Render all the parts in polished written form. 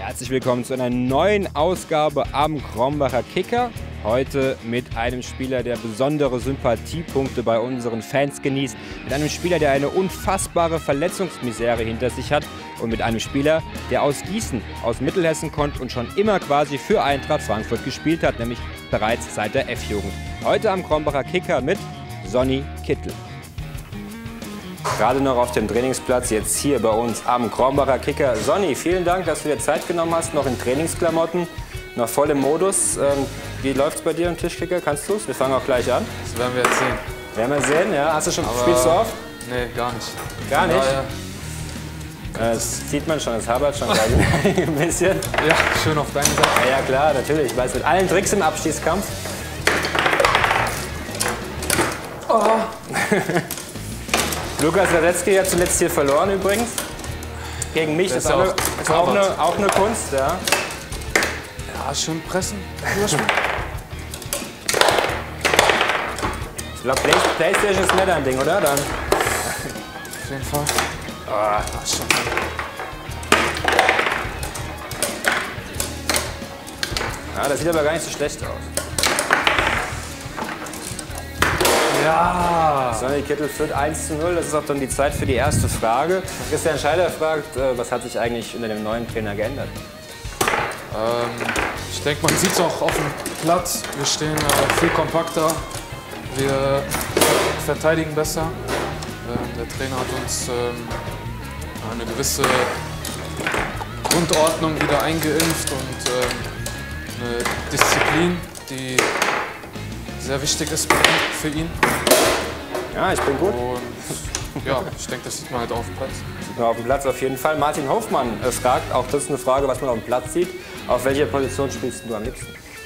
Herzlich willkommen zu einer neuen Ausgabe am Krombacher Kicker. Heute mit einem Spieler, der besondere Sympathiepunkte bei unseren Fans genießt. Mit einem Spieler, der eine unfassbare Verletzungsmisere hinter sich hat. Und mit einem Spieler, der aus Gießen, aus Mittelhessen kommt und schon immer quasi für Eintracht Frankfurt gespielt hat, nämlich bereits seit der F-Jugend. Heute am Krombacher Kicker mit Sonny Kittel. Gerade noch auf dem Trainingsplatz, jetzt hier bei uns am Krombacher Kicker. Sonny, vielen Dank, dass du dir Zeit genommen hast, noch in Trainingsklamotten, noch voll im Modus. Wie läuft es bei dir im Tischkicker? Kannst du es? Wir fangen auch gleich an. Das werden wir jetzt sehen. Werden wir sehen, ja. Hast du schon, spielst du oft? Nee, gar nicht. Gar nicht? Ja. Das sieht man schon, das habert schon gleich ein bisschen. Ja, schön auf deine Seite. Ja klar, natürlich. Ich weiß mit allen Tricks im Abschießkampf. Oh. Lukas Radetzky hat zuletzt hier verloren übrigens. Gegen mich. Das ist auch eine Kunst, ja. Ja, schön pressen. Ich glaube, Playstation ist mehr dein Ding, oder? Dann. Auf jeden Fall. Oh. Schon. Ja, das sieht aber gar nicht so schlecht aus. Ja! Sonny Kittel führt 1:0. Das ist auch dann die Zeit für die erste Frage. Christian Scheider fragt, was hat sich eigentlich unter dem neuen Trainer geändert? Ich denke, man sieht es auch auf dem Platz. Wir stehen viel kompakter. Wir verteidigen besser. Der Trainer hat uns eine gewisse Grundordnung wieder eingeimpft und eine Disziplin, die sehr wichtig ist für ihn. Ja, ich bin gut. Und ja, ich denke, das sieht man halt auf dem Platz. Sieht man auf dem Platz auf jeden Fall. Martin Hofmann fragt, auch das ist eine Frage, was man auf dem Platz sieht. Auf welcher Position spielst du am liebsten?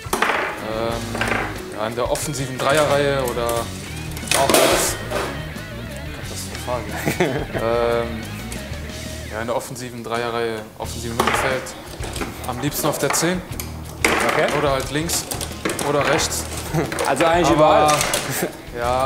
Ja, in der offensiven Dreierreihe oder auch als... Das ist eine Frage. Ja, in der offensiven Dreierreihe, offensiven Mittelfeld. Am liebsten auf der 10. Okay. Oder halt links oder rechts. Also eigentlich überall. Ja,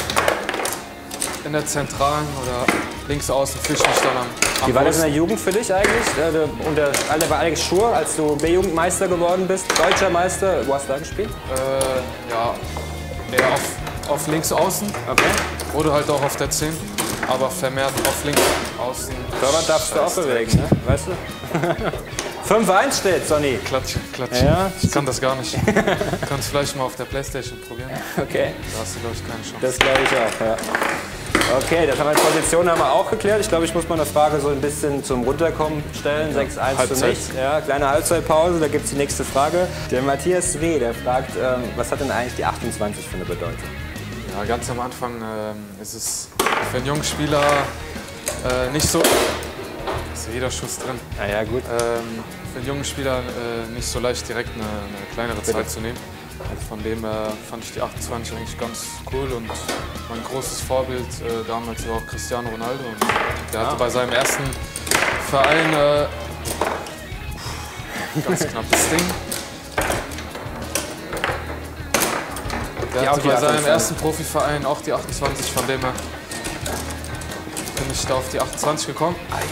in der Zentralen oder links außen fühle ich mich dann am Wie war das in wohlsten. der Jugend für dich eigentlich? War Alex Schur, als du B-Jugendmeister geworden bist, deutscher Meister, wo hast du da gespielt? Ja, eher auf links außen. Okay. Oder halt auch auf der 10. Aber vermehrt auf links außen. Torwart darfst du auch bewegen, ne? Weißt du? 5:1 steht, Sonny. Klatschen. Ja. Ich kann das gar nicht. Du kannst vielleicht mal auf der Playstation probieren. Okay. Da hast du, glaube ich, keine Chance. Das glaube ich auch, ja. Okay, das haben wir, Position haben wir auch geklärt. Ich glaube, ich muss mal eine Frage so ein bisschen zum Runterkommen stellen. 6:1 für mich. Ja, kleine Halbzeitpause, da gibt es die nächste Frage. Der Matthias W., der fragt, was hat denn eigentlich die 28 für eine Bedeutung? Ja, ganz am Anfang ist es für einen jungen Spieler nicht so... Ist jeder Schuss drin. Na ja, gut. Für einen jungen Spieler nicht so leicht direkt eine kleinere Zeit zu nehmen. Also von dem fand ich die 28 eigentlich ganz cool und mein großes Vorbild damals war auch Cristiano Ronaldo. Und der hatte bei seinem ersten Verein ganz knappes Ding. Der hatte bei seinem ersten Profiverein auch die 28, von dem her bin ich da auf die 28 gekommen.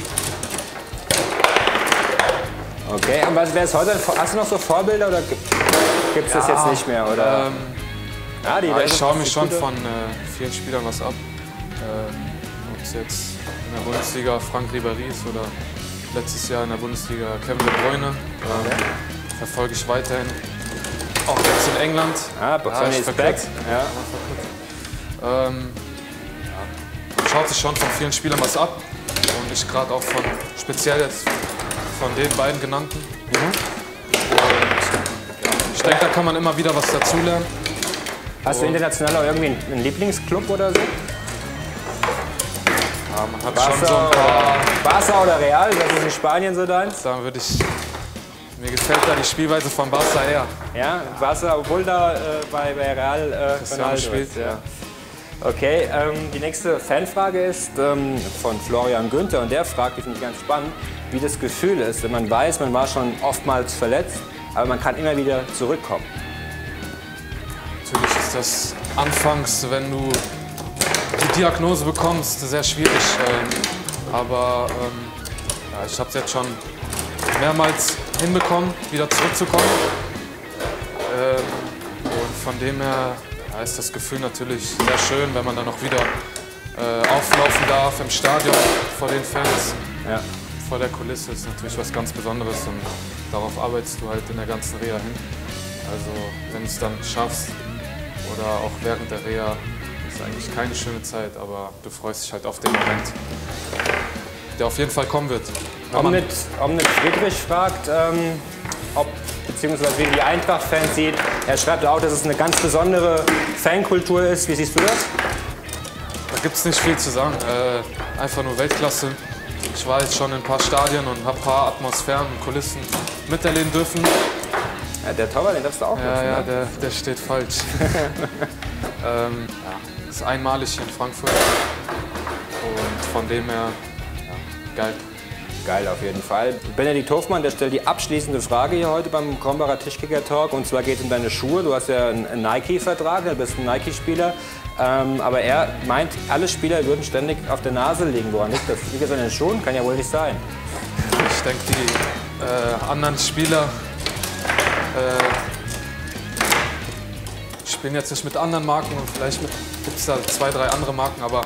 Okay, und wer ist heute? Hast du noch so Vorbilder oder gibt es das jetzt nicht mehr? Oder? Ich schaue mir schon von vielen Spielern was ab. Ob es jetzt in der Bundesliga Franck Ribéry ist oder letztes Jahr in der Bundesliga Kevin De Bruyne. Verfolge ich weiterhin. Auch jetzt in England. Sonny ist back. Ja. Man schaut sich schon von vielen Spielern was ab. Und ich gerade auch speziell jetzt von den beiden genannten. Und ich denke, da kann man immer wieder was dazulernen. Hast du international auch irgendwie einen Lieblingsclub oder so? Ja, man hat schon so ein paar... Barca oder Real, das ist in Spanien so deins? Da mir gefällt da die Spielweise von Barca eher. Ja, Barca, obwohl da bei Real Ronaldo spielt. Ja. Okay, die nächste Fanfrage ist von Florian Günther und der fragt, die finde ich ganz spannend, wie das Gefühl ist, wenn man weiß, man war schon oftmals verletzt, aber man kann immer wieder zurückkommen. Natürlich ist das anfangs, wenn du die Diagnose bekommst, sehr schwierig. Aber ja, ich habe es jetzt schon mehrmals hinbekommen, wieder zurückzukommen. Und von dem her ist das Gefühl natürlich sehr schön, wenn man dann noch wieder auflaufen darf im Stadion vor den Fans. Ja. Vor der Kulisse ist natürlich was ganz Besonderes und darauf arbeitest du halt in der ganzen Reha hin. Also wenn du es dann schaffst oder auch während der Reha, ist eigentlich keine schöne Zeit, aber du freust dich halt auf den Moment, der auf jeden Fall kommen wird. Omnit Friedrich fragt, beziehungsweise wie die Eintracht-Fans sieht. Er schreibt auch, dass es eine ganz besondere Fankultur ist. Wie siehst du das? Da gibt es nicht viel zu sagen. Einfach nur Weltklasse. Ich war jetzt schon in ein paar Stadien und habe ein paar Atmosphären und Kulissen miterleben dürfen. Ja, der Torwart, den darfst du auch nutzen, Ja, ne? der steht falsch. Ist einmalig hier in Frankfurt. Und von dem her, ja, geil. Geil, auf jeden Fall. Benedikt Hofmann, der stellt die abschließende Frage hier heute beim Krombacher Tischkicker-Talk. Und zwar geht es um deine Schuhe. Du hast ja einen Nike-Vertrag, du bist ein Nike-Spieler. Aber er meint, alle Spieler würden ständig auf der Nase liegen. Woran liegt das? Liegt das an den Schuhen? Kann ja wohl nicht sein. Ich denke, die anderen Spieler spielen jetzt nicht mit anderen Marken und vielleicht gibt es da 2, 3 andere Marken, aber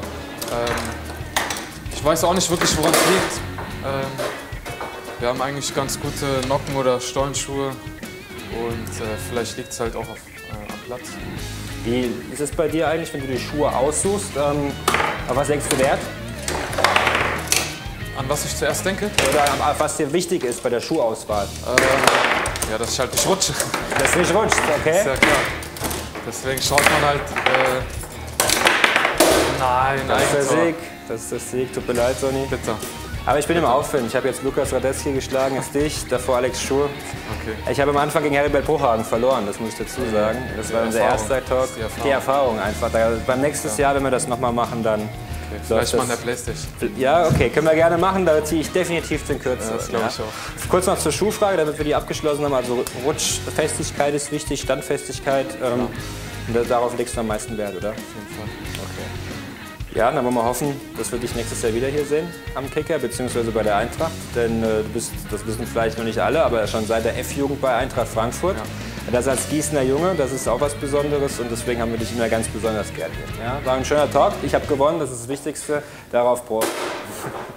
ich weiß auch nicht wirklich, woran es liegt. Wir haben eigentlich ganz gute Nocken- oder Stollenschuhe und vielleicht liegt es halt auch am Platz. Wie ist es bei dir eigentlich, wenn du die Schuhe aussuchst? Auf was legst du Wert? An was ich zuerst denke? Oder was dir wichtig ist bei der Schuhauswahl? Ja, dass ich halt nicht rutsche. Dass du nicht rutscht, okay? Ist ja klar. Deswegen schaut man halt... Nein, das ist der Sieg. Das ist der Sieg. Tut mir leid, Sonny. Bitte. Aber ich bin im Aufwind. Ich habe jetzt Lukas Radetzky geschlagen, jetzt dich, davor Alex Schur. Okay. Ich habe am Anfang gegen Heribert Bruchhagen verloren, das muss ich dazu sagen. Das war unser erster Talk. Die Erfahrung einfach. Beim nächsten Jahr, wenn wir das nochmal machen, dann... Okay, vielleicht mal an der Playstation. Ja, okay, können wir gerne machen. Da ziehe ich definitiv den Kürzeren. Ja, das glaube ich auch. Kurz noch zur Schuhfrage, damit wir die abgeschlossen haben. Also Rutschfestigkeit ist wichtig, Standfestigkeit. Und darauf legst du am meisten Wert, oder? Auf jeden Fall. Okay. Ja, dann wollen wir hoffen, dass wir dich nächstes Jahr wieder hier sehen am Kicker, beziehungsweise bei der Eintracht. Denn du bist, das wissen vielleicht noch nicht alle, aber schon seit der F-Jugend bei Eintracht Frankfurt. Ja. Das als Gießener Junge, das ist auch was Besonderes und deswegen haben wir dich immer ganz besonders gerne hier. Ja, war ein schöner Talk, ich habe gewonnen, das ist das Wichtigste. Darauf Prost.